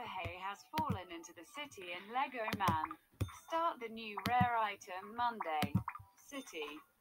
hay has fallen into the city in Lego Man. Start the new rare item Monday. City.